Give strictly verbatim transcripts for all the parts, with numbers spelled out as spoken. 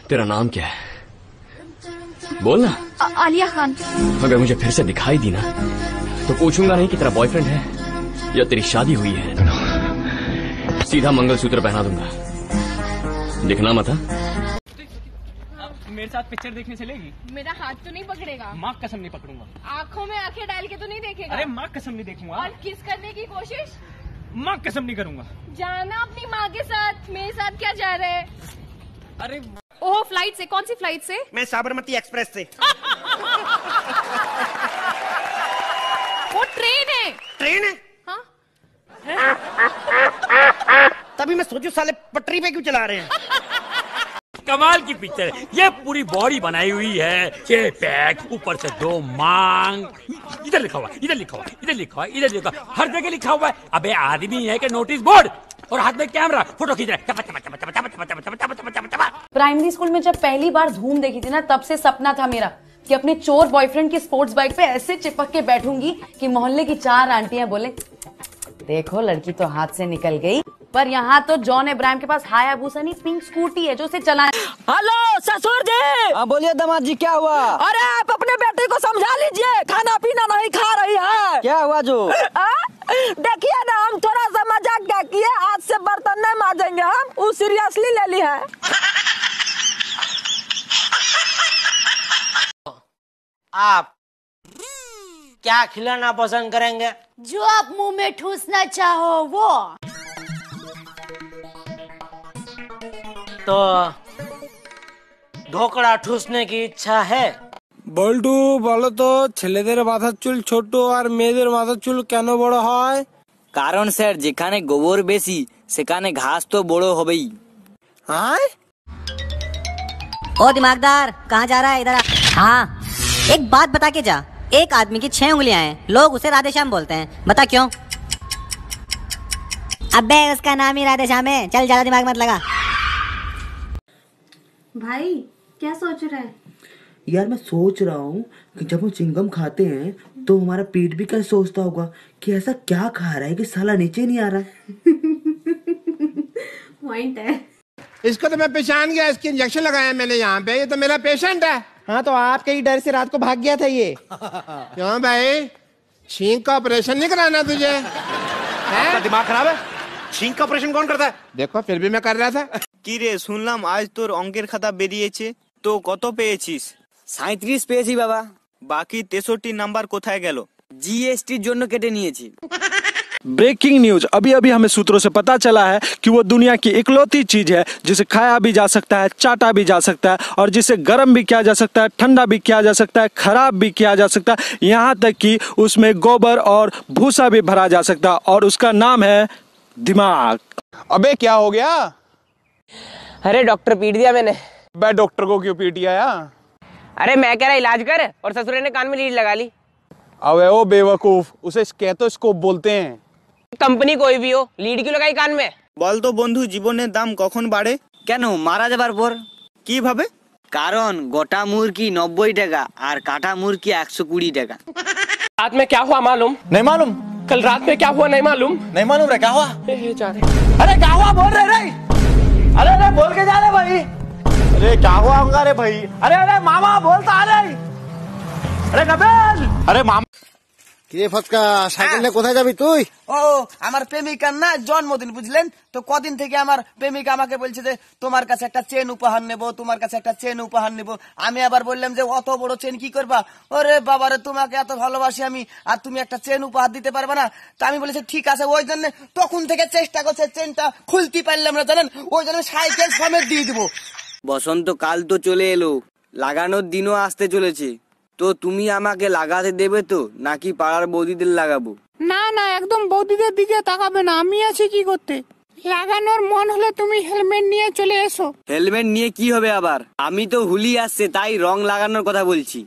तेरा नाम क्या है? बोलना। आलिया खान। अगर मुझे फिर से दिखाई दी ना तो पूछूंगा नहीं कि तेरा बॉयफ्रेंड है या तेरी शादी हुई है। सीधा मंगलसूत्र पहना दूंगा। दिखना मत। मेरे साथ पिक्चर देखने चलेगी? मेरा हाथ तो नहीं पकड़ेगा? माँ कसम नहीं पकड़ूंगा। आँखों में आंखें डाल के तो नहीं देखेगा? अरे माँ कसम नहीं देखूंगा। और किस करने की कोशिश? माँ कसम नहीं करूंगा। जाना अपनी माँ के साथ, मेरे साथ क्या जा रहे हैं? अरे ओह, फ्लाइट से? कौन सी फ्लाइट से? मैं साबरमती एक्सप्रेस से। वो ट्रेन है। ट्रेन है? हाँ? तभी मैं सोचूं साले पटरी पे क्यों चला रहे हैं। कमाल की पिक्चर है ये। पूरी बॉडी बनाई हुई है, छह पैक, ऊपर से दो मांग। इधर लिखा हुआ, इधर लिखा हुआ, इधर लिखा हुआ, इधर लिखा हुआ, हर जगह लिखा हुआ है। अबे आदमी है कि नोटिस बोर्ड, और हाथ में कैमरा, फोटो खींच रहा है। प्राइमरी स्कूल में जब पहली बार धूम देखी थी ना, तब से सपना था मेरा कि अपने चोर बॉयफ्रेंड की स्पोर्ट्स बाइक पे ऐसे चिपक के बैठूंगी कि मोहल्ले की चार आंटियां बोले, देखो लड़की तो हाथ से निकल गई। पर यहाँ तो जॉन इब्राहिम के पास हायाबुसा नहीं, पिंक स्कूटी है जो उसे चलाए। हेलो ससुर जी। हाँ बोलिए दामाद जी, क्या हुआ? अरे आप अपने बेटे को समझा लीजिए, खाना पीना नहीं खा रही है। क्या हुआ जो? देखिए ना, हम थोड़ा सा मजाक क्या किए, आज से बर्तन नहीं मांजेंगे हम, वो सीरियसली ले ली है। आप क्या खिलाना पसंद करेंगे? जो आप मुंह में ठूसना चाहो वो। तो ढोकड़ा ठूसने की इच्छा है? বল্টু বলো তো, ছেলেদের মাথার চুল ছোট আর মেয়েদের মাথার চুল কেন বড় হয়? কারণ স্যার, যেখানে গোবর বেশি সেখানে ঘাস তো বড় হবেই। हाँ? ओ दिमागदार, कहाँ जा रहा है? इधर आ। हाँ, एक बात बता के जा। एक आदमी की छह उंगलियां हैं, लोग उसे राधेश्याम बोलते हैं, बता क्यों? अबे उसका नाम ही राधेश्याम है, चल ज्यादा दिमाग मत लगा। भाई क्या सोच रहा है? यार मैं सोच रहा हूँ कि जब हम चिंगम खाते हैं तो हमारा पेट भी क्या सोचता होगा कि ऐसा क्या खा रहा है कि साला नीचे नहीं आ रहा है। पॉइंट है। इसको तो मैं पहचान गया, इसकी इंजेक्शन लगाया मैंने यहाँ पे, ये तो मेरा पेशेंट है। हाँ तो आपके ही डर से रात को भाग गया था ये। क्यों भाई, छींक का ऑपरेशन नहीं कराना तुझे? आपका दिमाग खराब है? छींक का ऑपरेशन कौन करता है? देखो फिर भी मैं कर रहा था। কি রে, শুনলাম আজ তোর অঙ্কের খাতা বেরিয়েছে, তো কত পেয়েছিস? সাঁত্রিশ পেয়েছি বাবা। বাকি তেষট্টি নাম্বার কোথায় গেল? জিএসটির জন্য কেটে নিয়েছি। ब्रेकिंग न्यूज, अभी अभी हमें सूत्रों से पता चला है कि वो दुनिया की इकलौती चीज है जिसे खाया भी जा सकता है, चाटा भी जा सकता है, और जिसे गर्म भी किया जा सकता है, ठंडा भी किया जा सकता है, खराब भी किया जा सकता है, यहाँ तक कि उसमें गोबर और भूसा भी भरा जा सकता है, और उसका नाम है दिमाग। अबे क्या हो गया? अरे डॉक्टर पीट दिया मैंने। बे डॉक्टर को क्यों पीट दिया? अरे मैं कह रहा इलाज कर, और ससुरे ने कान में लीड लगा ली। अबे ओ बेवकूफ, उसे स्टेथोस्कोप बोलते हैं। कंपनी कोई भी हो, लीड क्यों लगाई कान में? বল তো বন্ধু, জীবনের দাম কখন বাড়ে? কেন, মারা যাবার পর। কিভাবে? কারণ গোটা মুরগি নব্বই টাকা আর কাটা মুরগি একশো কুড়ি টাকা। रात में क्या हुआ मालूम? नहीं मालूम। कल रात में क्या हुआ नहीं मालूम? नहीं मालूम रे, क्या हुआ? जा रहे। अरे क्या हुआ बोल रहे रे? अरे अरे बोल के जा रहे भाई। अरे क्या हुआ होगा रे भाई? अरे अरे मामा बोलता आ रहे। अरे कपिल, अरे मामा কিরে ফটকা, সাইকেল নিয়ে কোথায় যাবি তুই? ও আমার প্রেমিকার না জন্মদিন, বুঝলেন তো, কদিন থেকে আমার প্রেমিকা আমাকে বলছে যে তোমার কাছে একটা চেন উপহার নেব, তোমার কাছে একটা চেন উপহার নেব। আমি আবার বললাম যে অত বড় চেন কি করবা? ওরে বাবারে, তোমাকে এত ভালোবাসি আমি, আর তুমি একটা চেন উপহার দিতে পারবে না? তা আমি বলেছি ঠিক আছে, ওই জন্য তখন থেকে চেষ্টা করছে চেনটা খুলতে পারলাম না, জানেন, ওই জন্য সাইকেল সমেত দিয়ে দিব। বসন্তকাল তো চলে এলো, লাগানোর দিনও আসতে চলেছে, তো তুমি আমাকে লাগাতে দেবে তো, নাকি পাড়ার বৌদিদের লাগাবো? না না, একদম বৌদিদের দিকে তাকাবে না, আমি আছি কি করতে। লাগানোর মন হলে তুমি হেলমেট নিয়ে চলে এসো। হেলমেট নিয়ে কি হবে আবার? আমি তো হুলি আসছে তাই রং লাগানোর কথা বলছি।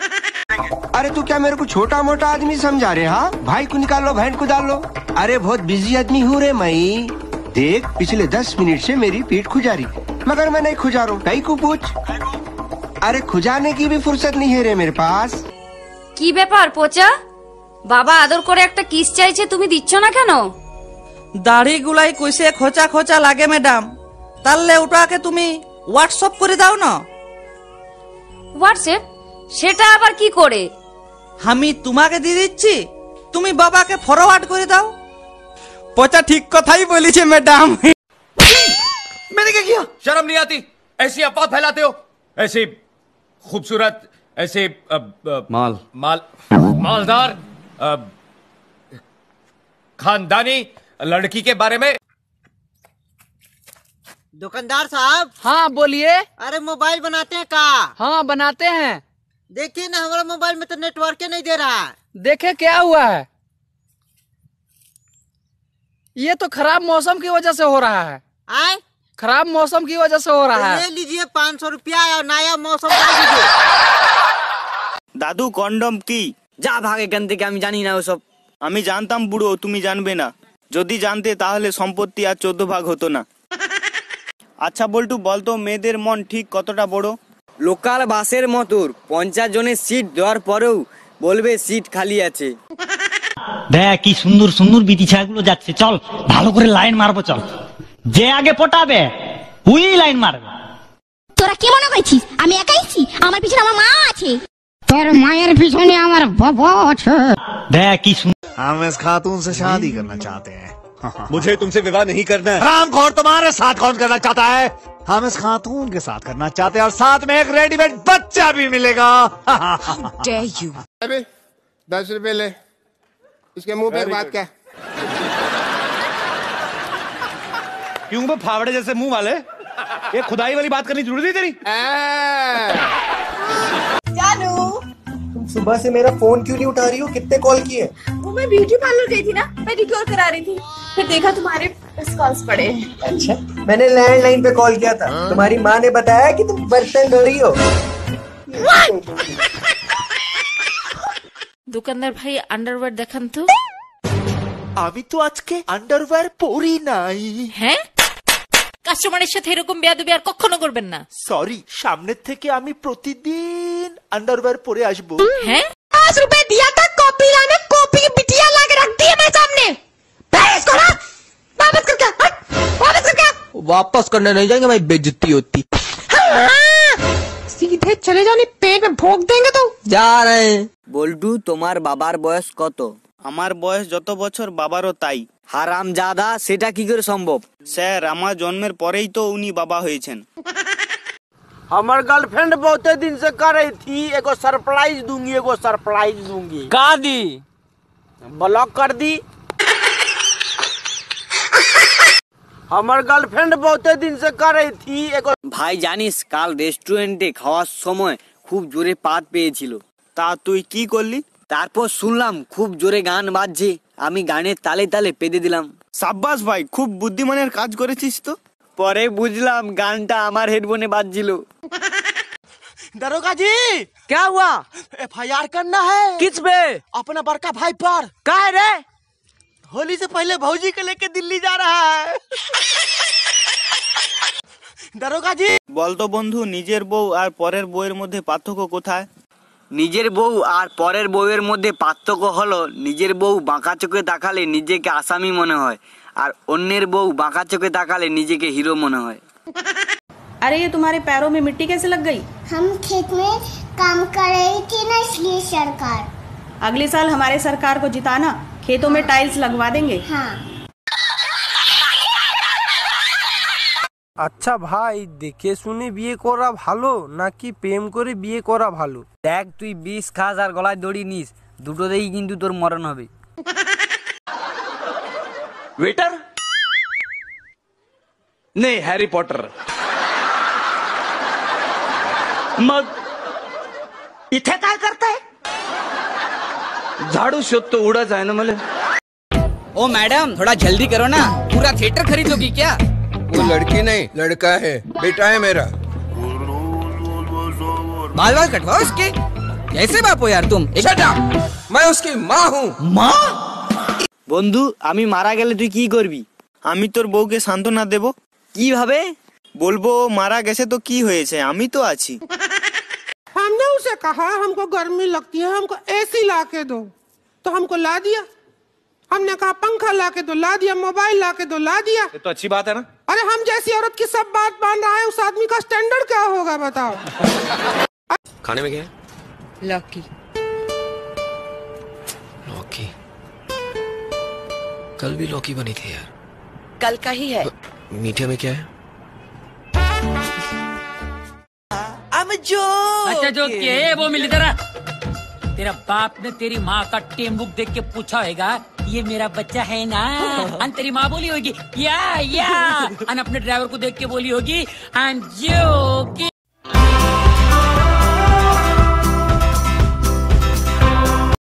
अरे तू क्या मेरे को छोटा मोटा आदमी समझा रहे? हाँ भाई को निकालो, बहन को डालो। अरे बहुत बिजी आदमी हूँ रे मैं। देख पिछले दस मिनट से मेरी पीठ खुजा रही, मगर मैं नहीं खुजा रहा हूँ। कहीं को पूछ। अरे खुजाने की भी फुर्सत नहीं है रे मेरे पास। কি ব্যাপার পোচা, বাবা আদর করে একটা কিস চাইছে, তুমি দিচ্ছ না কেন? দাড়ি গুলাই কইছে খোঁচা খোঁচা লাগে ম্যাডাম, তাহলে ওটাকে তুমি হোয়াটসঅ্যাপ করে দাও না। হোয়াটসঅ্যাপ? সেটা আবার কি করে? আমি তোমাকে দিয়ে দিচ্ছি, তুমি বাবাকে ফরওয়ার্ড করে দাও। पोचा ठीक कथाई बोली छे मैडम। मैंने क्या किया? शर्म नहीं आती? ऐसी अफवाह फैलाते हो? ऐसे खूबसूरत, ऐसे अब, अब, माल माल मालदार अब, खानदानी लड़की के बारे में। दुकानदार साहब। हाँ बोलिए। अरे मोबाइल बनाते हैं का? हाँ बनाते हैं। देखिए ना हमारा मोबाइल में तो नेटवर्क नहीं दे रहा है। देखे क्या हुआ है? ये तो खराब मौसम की वजह से हो रहा है। आए? खराब मौसम की वजह से हो रहा है। ले लीजिए पाँच सौ रुपया और नया मौसम कर दीजिए। দাদু কন্ডম কি? যা ভাগ এখান থেকে, আমি জানি না ওসব। আমি জানতাম বুড়ো, তুমি জানবে না। যদি জানতে তাহলে সম্পত্তি আর চোদ্দ ভাগ হতো না। আচ্ছা বল্টু বলতো, মেয়েদের মন ঠিক কতটা বড়? লোকাল বাসের মতো পঞ্চাশ জনের সিট দেওয়ার পরেও বলবে সিট খালি আছে। দেখ কি সুন্দর সুন্দর বিটিছাগুলো যাচ্ছে, চল ভালো করে লাইন মারবো, চল। যে আগে পটাবে ওই লাইন মারবে। তোরা কি মনে করছিস আমি একাইছি? আমার পিছনে আমার মা আছে। তোর মায়ের পিছনে আমার বাবা আছে। দেখ কি हम इस खातून से शादी करना चाहते हैं। मुझे तुमसे विवाह नहीं करना है। हरामखोर तुम्हारे साथ कौन करना चाहता है? हम इस खातून के साथ करना चाहते हैं और साथ में एक रेडीमेड बच्चा भी मिलेगा। दस रुपए ले, इसके मुंह पे बात क्या? क्यों बे फावड़े जैसे मुंह वाले? ये खुदाई वाली बात करनी जरूरी थी तेरी? जानू, तुम सुबह से मेरा फोन क्यों नहीं उठा रही हो? कितने कॉल किए? वो मैं ब्यूटी पार्लर गई थी ना, पेडिक्योर करा रही थी, फिर देखा तुम्हारे मिस कॉल्स पड़े हैं। अच्छा, मैंने लैंडलाइन पे कॉल किया था। तुम्हारी माँ ने बताया कि तुम बर्तन धो रही हो। दुकानदार भाई अंडरवेयर देखान तो। আমি তো আজকে আন্ডারওয়্যার পরি নাই। হ্যাঁ? কাস্টমারের সাথে এরকম বেয়াদবি আর কখনো করবেন না। সরি, সামনের থেকে আমি প্রতিদিন আন্ডারওয়্যার পরে আসবো। हैं? पाँच रुपए दिया था कॉपी लाने, कॉपी की बिटिया ला के रख दी है मेरे सामने। इसको ना वापस कर क्या? वापस कर क्या? वापस करने नहीं जाएंगे, भाई बेइज्जती होती। सीधे चले जाने, पेट में भोंक देंगे तो। जा रहे हैं। বল্টু তোমার বাবার বয়স কত? আমার বয়স যত বছর বাবারও তাই। হারামজাদা, সেটা কি করে সম্ভব? স্যার, আমার জন্মের পরেই তো উনি বাবা হয়েছেন। हमार गर्लफ्रेंड बहुत दिन से कर रही थी, एगो सरप्राइज दूंगी, एगो सरप्राइज दूंगी। का दी? ब्लॉक कर दी। हमार गर्लफ्रेंड बहुत दिन से कर रही थी, एगो। ভাই জানিস, কাল রেস্টুরেন্টে খাওয়ার সময় খুব জোরে পাত পেয়েছিল। তা তুই কি করলি? তারপর শুনলাম খুব জোরে গান বাজছে, আমি গানের তালে তালে পেদে দিলাম। সাব্বাস ভাই, খুব বুদ্ধিমানের কাজ করেছিস তো। পরে বুঝলাম গানটা আমার হেডফোনে বাজছিল। दरोगा जी, क्या हुआ? एफ आई आर करना है। किस पे? अपना बड़का भाई पर। का है रे? होली से पहले भौजी को लेके दिल्ली जा रहा है। दरोगा जी। বলতো বন্ধু, নিজের বউ আর পরের বউয়ের মধ্যে পার্থক্য কোথায়? নিজের বউ আর পরের বউয়ের মধ্যে পার্থক্য হলো, নিজের বউ বাঁকা চোখে তাকালে নিজেকে আসামি মনে হয়, আর অন্যের বউ বাঁকা চোখে তাকালে নিজেকে হিরো মনে হয়। अरे ये तुम्हारे पैरों में मिट्टी कैसे लग गई? हम खेत में काम कर रही थी ना, इसलिए सरकार। अगले साल हमारे सरकार को जिताना, खेतों में टाइल्स लगवा देंगे। हाँ। আচ্ছা ভাই, দেখে শুনে বিয়ে করা ভালো নাকি প্রেম করে বিয়ে করা ভালো? দেখ, তুই বিষ খাস আর গলায় দড়ি নিস, দুটোতেই কিন্তু তোর মরণ হবে। वेटर नहीं, हैरी पॉटर। मग इथे काय करताय? झाड़ू शोधतो, उडत आहे ना मला। ओ मैडम, थोड़ा जल्दी करो ना, पूरा थिएटर खरीदोगी क्या? वो लड़की नहीं, लड़का है, बेटा है मेरा। बाल बाल कटवाओ इसके। कैसे बाप हो यार तुम? Shut up! मैं उसकी माँ हूँ। माँ? বন্ধু, আমি মারা গেলে তুই কি করবি? আমি তোর বউকে সান্ত্বনা দেব। কিভাবে? বলবো মারা গেছে তো কি হয়েছে, আমি তো আছি। हमने उसे कहा हमको गर्मी लगती है, हमको एसी ला के दो, तो हमको ला दिया। हमने कहा पंखा ला के दो, ला दिया। मोबाइल ला के दो, ला दिया। ये तो अच्छी बात है ना। अरे हम जैसी औरत की सब बात मान रहा है, उस आदमी का स्टैंडर्ड क्या होगा बताओ। खाने में क्या है? लौकी। लौकी? कल भी लौकी बनी थी यार। कल का ही है। मीठे में क्या है? अच्छा जो के वो मिली तेरा तेरा बाप ने तेरी माँ का टेमबुक देख के पूछा होगा ये मेरा बच्चा है ना। अन तेरी माँ बोली होगी या या अन अपने ड्राइवर को देख के बोली होगी एंड जो